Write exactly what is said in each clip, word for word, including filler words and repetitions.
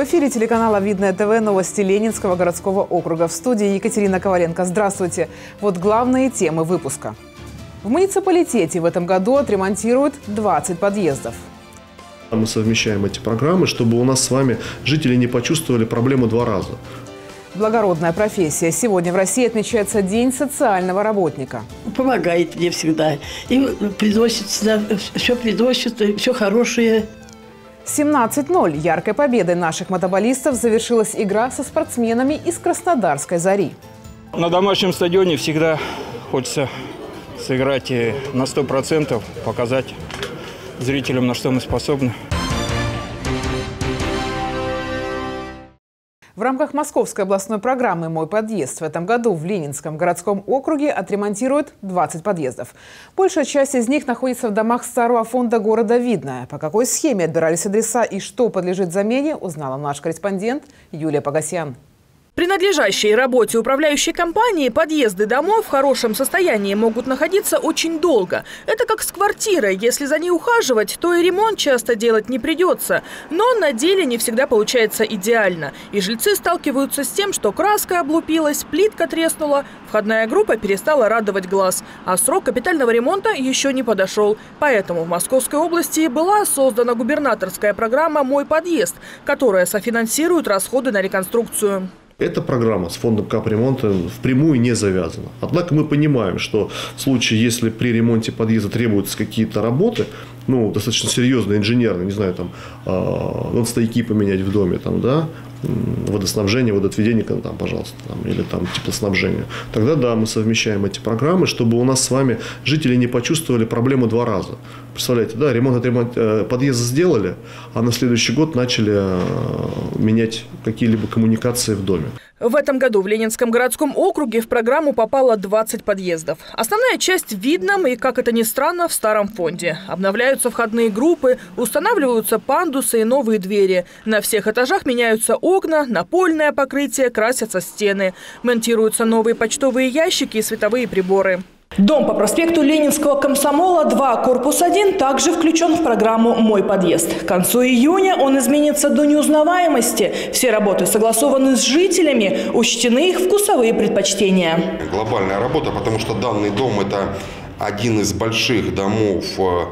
В эфире телеканала «Видное ТВ» новости Ленинского городского округа. В студии Екатерина Коваленко. Здравствуйте. Вот главные темы выпуска. В муниципалитете в этом году отремонтируют двадцать подъездов. Мы совмещаем эти программы, чтобы у нас с вами жители не почувствовали проблему два раза. Благородная профессия. Сегодня в России отмечается День социального работника. Помогает мне всегда. И приносит всегда, все приносит, все хорошее. семнадцать ноль. Яркой победой наших мотоболистов завершилась игра со спортсменами из Краснодарской «Зари». На домашнем стадионе всегда хочется сыграть на сто процентов, показать зрителям, на что мы способны. В рамках Московской областной программы «Мой подъезд» в этом году в Ленинском городском округе отремонтируют двадцать подъездов. Большая часть из них находится в домах старого фонда города Видное. По какой схеме отбирались адреса и что подлежит замене, узнала наш корреспондент Юлия Погосян. Принадлежащие работе управляющей компании подъезды домов в хорошем состоянии могут находиться очень долго. Это как с квартирой. Если за ней ухаживать, то и ремонт часто делать не придется. Но на деле не всегда получается идеально. И жильцы сталкиваются с тем, что краска облупилась, плитка треснула, входная группа перестала радовать глаз. А срок капитального ремонта еще не подошел. Поэтому в Московской области была создана губернаторская программа «Мой подъезд», которая софинансирует расходы на реконструкцию. Эта программа с фондом капремонта впрямую не завязана. Однако мы понимаем, что в случае, если при ремонте подъезда требуются какие-то работы, ну, достаточно серьезные, инженерные, не знаю, там, э, надо стояки поменять в доме, там, да, водоснабжение, водоотведение, там, пожалуйста, там, или там теплоснабжение, тогда, да, мы совмещаем эти программы, чтобы у нас с вами жители не почувствовали проблему два раза. Представляете, да, ремонт, отремонт, э, подъезд сделали, а на следующий год начали э, менять какие-либо коммуникации в доме. В этом году в Ленинском городском округе в программу попало двадцать подъездов. Основная часть в Видном и, как это ни странно, в старом фонде. Обновляются входные группы, устанавливаются пандусы и новые двери. На всех этажах меняются окна, напольное покрытие, красятся стены. Монтируются новые почтовые ящики и световые приборы. Дом по проспекту Ленинского Комсомола два, корпус один, также включен в программу «Мой подъезд». К концу июня он изменится до неузнаваемости. Все работы согласованы с жителями, учтены их вкусовые предпочтения. Глобальная работа, потому что данный дом – это один из больших домов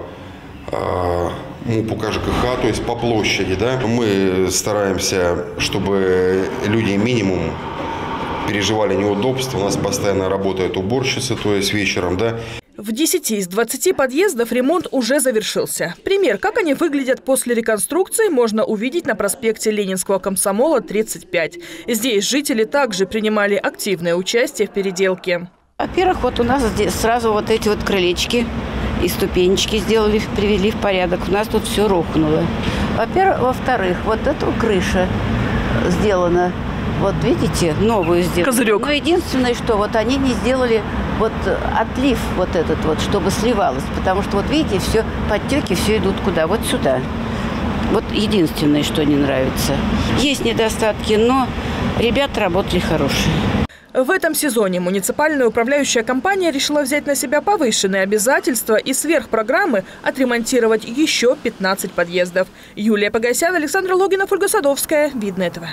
МУП УКЖКХ, то есть по площади. Да? Мы стараемся, чтобы люди минимум переживали неудобства. У нас постоянно работают уборщицы, то есть вечером, да. В десяти из двадцати подъездов ремонт уже завершился. Пример, как они выглядят после реконструкции, можно увидеть на проспекте Ленинского Комсомола тридцать пять. Здесь жители также принимали активное участие в переделке. Во-первых, вот у нас здесь сразу вот эти вот крылечки и ступенечки сделали, привели в порядок. У нас тут все рухнуло. Во-первых, во-вторых, вот эта крыша сделана. Вот видите, новую сделали. Козырек. Но единственное, что вот они не сделали вот отлив вот этот вот, чтобы сливалось. Потому что вот видите, все подтеки, все идут куда? Вот сюда. Вот единственное, что не нравится. Есть недостатки, но ребята работали хорошие. В этом сезоне муниципальная управляющая компания решила взять на себя повышенные обязательства и сверх программы отремонтировать еще пятнадцать подъездов. Юлия Погосян, Александр Логинов, Ольга Садовская. Видное ТВ.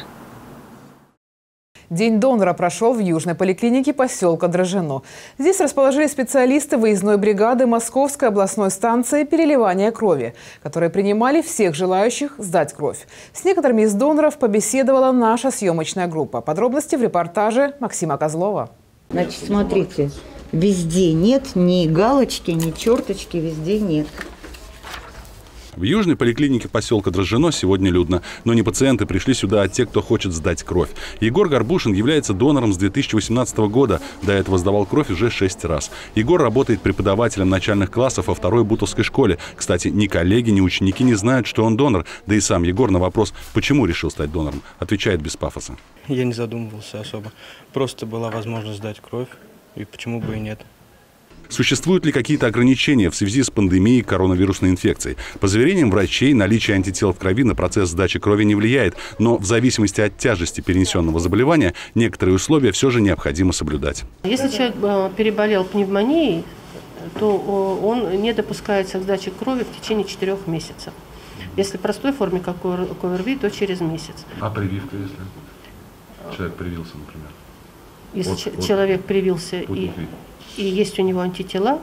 День донора прошел в южной поликлинике поселка Дрожжино. Здесь расположились специалисты выездной бригады Московской областной станции переливания крови, которые принимали всех желающих сдать кровь. С некоторыми из доноров побеседовала наша съемочная группа. Подробности в репортаже Максима Козлова. Значит, смотрите, везде нет ни галочки, ни черточки, везде нет. В южной поликлинике поселка Дрожжино сегодня людно. Но не пациенты пришли сюда, а те, кто хочет сдать кровь. Егор Горбушин является донором с две тысячи восемнадцатого года. До этого сдавал кровь уже шесть раз. Егор работает преподавателем начальных классов во второй Бутовской школе. Кстати, ни коллеги, ни ученики не знают, что он донор. Да и сам Егор на вопрос, почему решил стать донором, отвечает без пафоса. Я не задумывался особо. Просто была возможность сдать кровь. И почему бы и нет. Существуют ли какие-то ограничения в связи с пандемией коронавирусной инфекцией? По заверениям врачей, наличие антител в крови на процесс сдачи крови не влияет, но в зависимости от тяжести перенесенного заболевания некоторые условия все же необходимо соблюдать. Если человек переболел пневмонией, то он не допускается к сдаче крови в течение четырех месяцев. Если в простой форме, как у ОРВИ, то через месяц. А прививка, если человек привился, например? Если от, ч- от человек привился и, и есть у него антитела,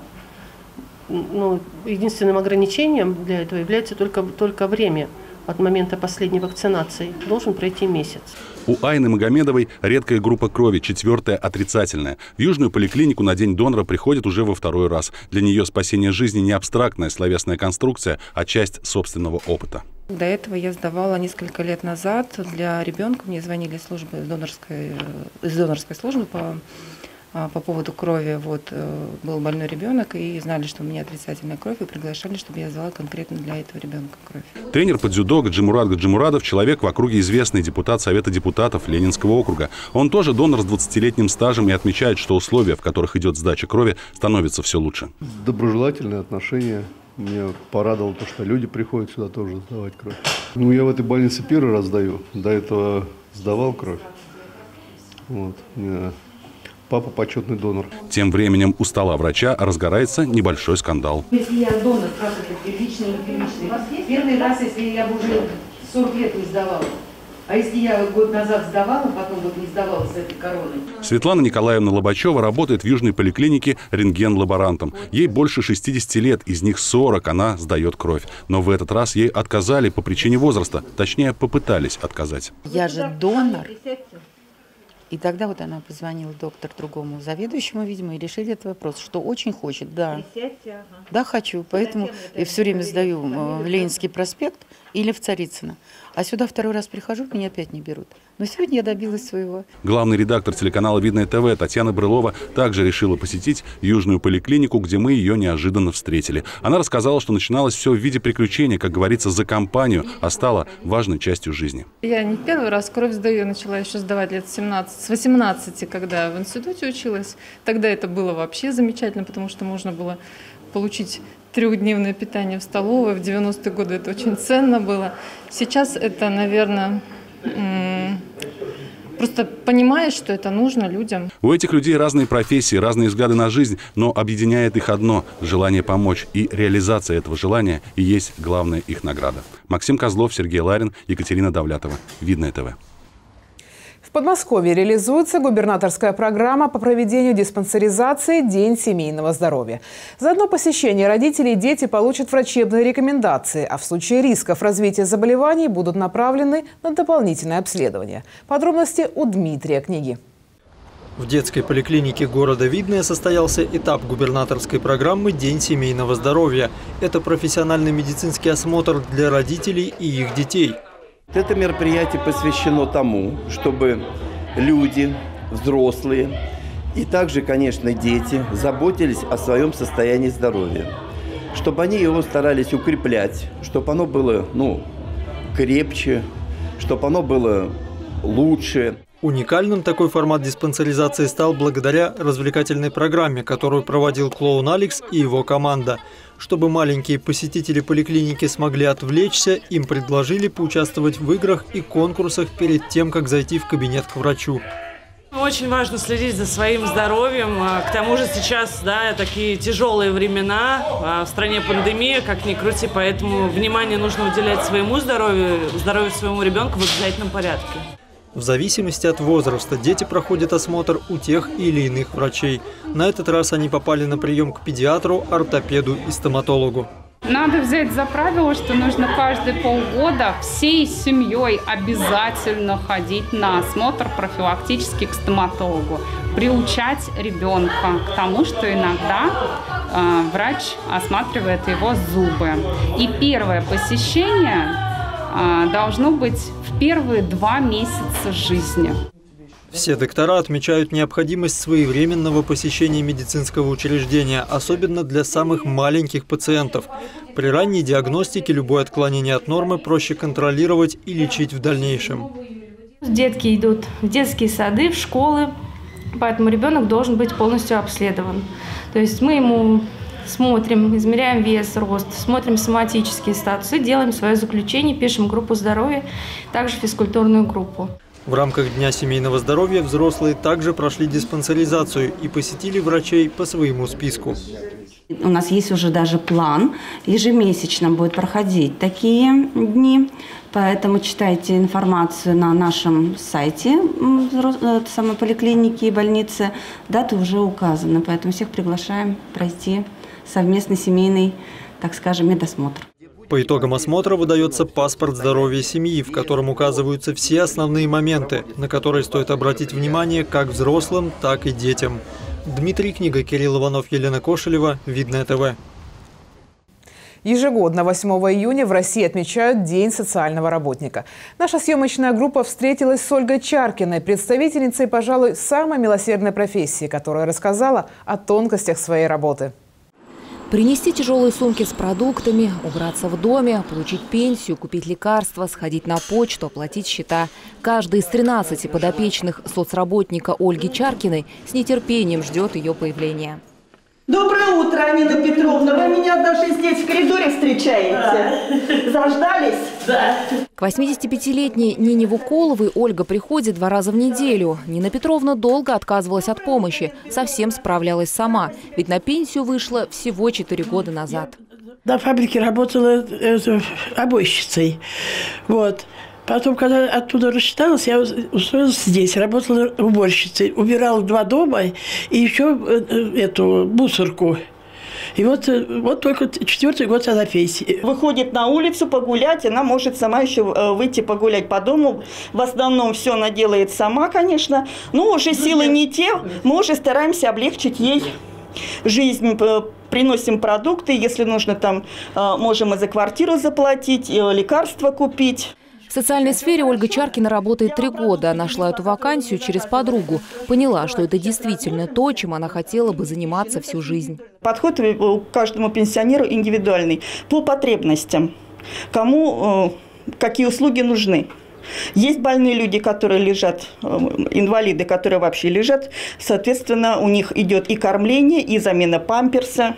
ну, единственным ограничением для этого является только, только время. От момента последней вакцинации должен пройти месяц. У Айны Магомедовой редкая группа крови, четвертая отрицательная. В Южную поликлинику на День донора приходит уже во второй раз. Для нее спасение жизни не абстрактная словесная конструкция, а часть собственного опыта. До этого я сдавала несколько лет назад для ребенка. Мне звонили службы донорской, из донорской службы по, по поводу крови. Вот, был больной ребенок, и знали, что у меня отрицательная кровь, и приглашали, чтобы я сдала конкретно для этого ребенка кровь. Тренер по дзюдо Гаджимурад Гаджимурадов – человек в округе известный, депутат Совета депутатов Ленинского округа. Он тоже донор с двадцатилетним стажем и отмечает, что условия, в которых идет сдача крови, становятся все лучше. Доброжелательные отношения. Меня порадовало то, что люди приходят сюда тоже сдавать кровь. Ну, я в этой больнице первый раз сдаю. До этого сдавал кровь. Вот. Папа почетный донор. Тем временем у стола врача разгорается небольшой скандал. Если я донор, как это, первичный или первичный? Первый раз, если я бы уже сорок лет не сдавала. А если я год назад сдавала, потом вот не сдавала с этой короной? Светлана Николаевна Лобачева работает в Южной поликлинике рентген-лаборантом. Ей больше шестидесяти лет, из них сорок она сдает кровь. Но в этот раз ей отказали по причине возраста. Точнее, попытались отказать. Я же донор. И тогда вот она позвонила доктору другому заведующему, видимо, и решили этот вопрос, что очень хочет, да. Да, хочу, поэтому я все время сдаю в Ленинский проспект или в Царицыно. А сюда второй раз прихожу, меня опять не берут. Но сегодня я добилась своего. Главный редактор телеканала «Видное ТВ» Татьяна Брылова также решила посетить Южную поликлинику, где мы ее неожиданно встретили. Она рассказала, что начиналось все в виде приключения, как говорится, за компанию, а стало важной частью жизни. Я не первый раз кровь сдаю, я начала еще сдавать лет семнадцать, с восемнадцати, когда в институте училась. Тогда это было вообще замечательно, потому что можно было получить трехдневное питание в столовой. В девяностые годы это очень ценно было. Сейчас это, наверное, просто понимаешь, что это нужно людям. У этих людей разные профессии, разные взгляды на жизнь, но объединяет их одно – желание помочь. И реализация этого желания и есть главная их награда. Максим Козлов, Сергей Ларин, Екатерина Давлятова. Видное ТВ. В Подмосковье реализуется губернаторская программа по проведению диспансеризации «День семейного здоровья». За одно посещение родители и дети получат врачебные рекомендации, а в случае рисков развития заболеваний будут направлены на дополнительное обследование. Подробности у Дмитрия Книги. В детской поликлинике города Видное состоялся этап губернаторской программы «День семейного здоровья». Это профессиональный медицинский осмотр для родителей и их детей. Это мероприятие посвящено тому, чтобы люди, взрослые и также, конечно, дети заботились о своем состоянии здоровья. Чтобы они его старались укреплять, чтобы оно было, ну, крепче, чтобы оно было лучше. Уникальным такой формат диспансеризации стал благодаря развлекательной программе, которую проводил клоун Алекс и его команда. Чтобы маленькие посетители поликлиники смогли отвлечься, им предложили поучаствовать в играх и конкурсах перед тем, как зайти в кабинет к врачу. Очень важно следить за своим здоровьем. К тому же сейчас, да, такие тяжелые времена, в стране пандемия, как ни крути, поэтому внимание нужно уделять своему здоровью, здоровью своему ребенку в обязательном порядке. В зависимости от возраста дети проходят осмотр у тех или иных врачей. На этот раз они попали на прием к педиатру, ортопеду и стоматологу. Надо взять за правило, что нужно каждые полгода всей семьей обязательно ходить на осмотр профилактический к стоматологу. Приучать ребенка к тому, что иногда э, врач осматривает его зубы. И первое посещение э, должно быть в первые два месяца жизни. Все доктора отмечают необходимость своевременного посещения медицинского учреждения, особенно для самых маленьких пациентов. При ранней диагностике любое отклонение от нормы проще контролировать и лечить в дальнейшем. Детки идут в детские сады, в школы, поэтому ребенок должен быть полностью обследован. То есть мы ему смотрим, измеряем вес, рост, смотрим соматические статусы, делаем свое заключение, пишем группу здоровья, также физкультурную группу. В рамках Дня семейного здоровья взрослые также прошли диспансеризацию и посетили врачей по своему списку. У нас есть уже даже план. Ежемесячно будет проходить такие дни. Поэтому читайте информацию на нашем сайте самой поликлиники и больницы. Даты уже указаны, поэтому всех приглашаем пройти совместный семейный, так скажем, медосмотр. По итогам осмотра выдается паспорт здоровья семьи, в котором указываются все основные моменты, на которые стоит обратить внимание как взрослым, так и детям. Дмитрий Книга, Кирилл Иванов, Елена Кошелева, Видное ТВ. Ежегодно восьмого июня в России отмечают День социального работника. Наша съемочная группа встретилась с Ольгой Чаркиной, представительницей, пожалуй, самой милосердной профессии, которая рассказала о тонкостях своей работы. Принести тяжелые сумки с продуктами, убраться в доме, получить пенсию, купить лекарства, сходить на почту, оплатить счета. Каждый из тринадцати подопечных соцработника Ольги Чаркиной с нетерпением ждет ее появления. Доброе утро, Амина Петровна. Вы меня даже здесь в коридоре встречаете. Да. Заждались? Да. К восьмидесятипятилетней Нине Вуколовой Ольга приходит два раза в неделю. Нина Петровна долго отказывалась от помощи. Совсем справлялась сама. Ведь на пенсию вышла всего четыре года назад. На фабрике работала э, обойщицей. Вот. Потом, когда оттуда рассчиталась, я устроилась здесь, работала уборщицей, убирала два дома и еще эту мусорку. И вот, вот только четвертый год она пенсии. Выходит на улицу погулять, она может сама еще выйти погулять по дому. В основном все она делает сама, конечно, но уже силы не те, мы уже стараемся облегчить ей жизнь. Приносим продукты, если нужно, там можем и за квартиру заплатить, и лекарства купить. В социальной сфере Ольга Чаркина работает три года. Нашла эту вакансию через подругу. Поняла, что это действительно то, чем она хотела бы заниматься всю жизнь. Подход у каждому пенсионеру индивидуальный, по потребностям. Кому э, какие услуги нужны. Есть больные люди, которые лежат, инвалиды, которые вообще лежат. Соответственно, у них идет и кормление, и замена памперса.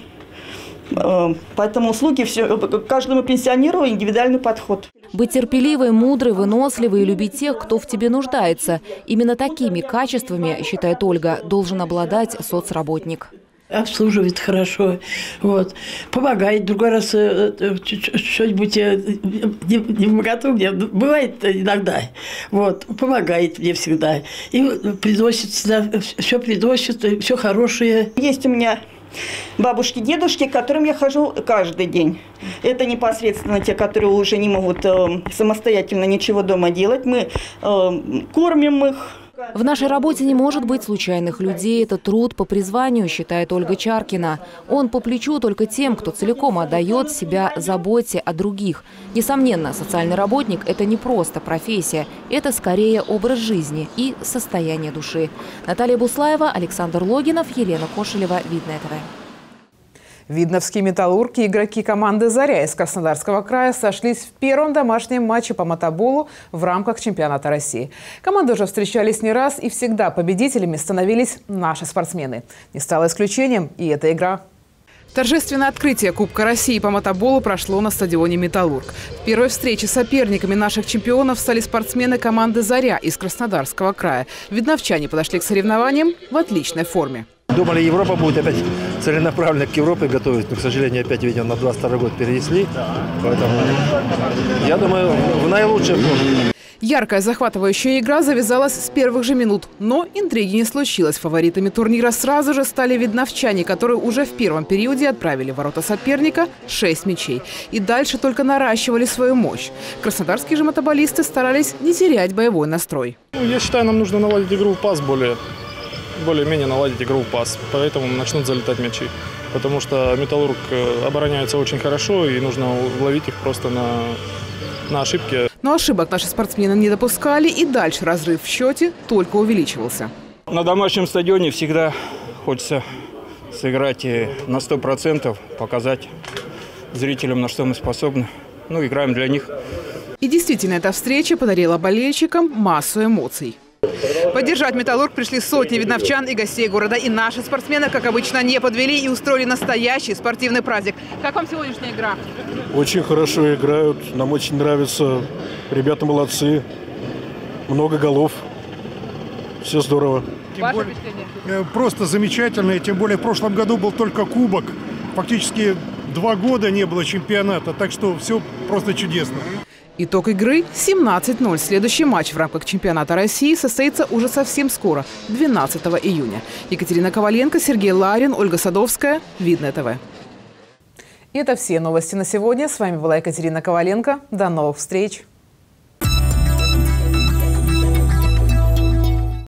Поэтому услуги все, каждому пенсионеру индивидуальный подход. Быть терпеливой, мудрой, выносливой и любить тех, кто в тебе нуждается. Именно такими качествами, считает Ольга, должен обладать соцработник. Обслуживает хорошо, вот, помогает. Другой раз что-нибудь не, не могу мне, бывает иногда, вот, помогает мне всегда. И приносит сюда, все приносит, все хорошее. Есть у меня бабушки, дедушки, к которым я хожу каждый день. Это непосредственно те, которые уже не могут э, самостоятельно ничего дома делать. Мы э, кормим их. В нашей работе не может быть случайных людей. Это труд по призванию, считает Ольга Чаркина. Он по плечу только тем, кто целиком отдает себя заботе о других. Несомненно, социальный работник – это не просто профессия. Это скорее образ жизни и состояние души. Наталья Буслаева, Александр Логинов, Елена Кошелева, Видное ТВ. Видновские металлурги, игроки команды «Заря» из Краснодарского края сошлись в первом домашнем матче по мотоболу в рамках чемпионата России. Команды уже встречались не раз, и всегда победителями становились наши спортсмены. Не стало исключением и эта игра. Торжественное открытие Кубка России по мотоболу прошло на стадионе «Металлург». В первой встрече соперниками наших чемпионов стали спортсмены команды «Заря» из Краснодарского края. Видновчане подошли к соревнованиям в отличной форме. Думали, Европа будет опять целенаправленно к Европе готовить, но, к сожалению, опять, видимо, на двадцать второй год перенесли. Поэтому, я думаю, в наилучшей форме. Яркая захватывающая игра завязалась с первых же минут. Но интриги не случилось. Фаворитами турнира сразу же стали видновчане, которые уже в первом периоде отправили в ворота соперника шесть мячей. И дальше только наращивали свою мощь. Краснодарские же мотоболисты старались не терять боевой настрой. Ну, я считаю, нам нужно наладить игру в пас более... более-менее наладить игру в пас, поэтому начнут залетать мячи. Потому что «Металлург» обороняется очень хорошо, и нужно ловить их просто на, на ошибки. Но ошибок наши спортсмены не допускали, и дальше разрыв в счете только увеличивался. На домашнем стадионе всегда хочется сыграть на сто процентов, показать зрителям, на что мы способны. Ну, играем для них. И действительно, эта встреча подарила болельщикам массу эмоций. Поддержать «Металлург» пришли сотни видновчан и гостей города. И наши спортсмены, как обычно, не подвели и устроили настоящий спортивный праздник. Как вам сегодняшняя игра? Очень хорошо играют. Нам очень нравится. Ребята молодцы. Много голов. Все здорово. Ваше впечатление? Просто замечательно. И тем более в прошлом году был только кубок. фактически два года не было чемпионата, так что все просто чудесно. Итог игры – семнадцать ноль. Следующий матч в рамках чемпионата России состоится уже совсем скоро, двенадцатого июня. Екатерина Коваленко, Сергей Ларин, Ольга Садовская. Видное ТВ. И это все новости на сегодня. С вами была Екатерина Коваленко. До новых встреч.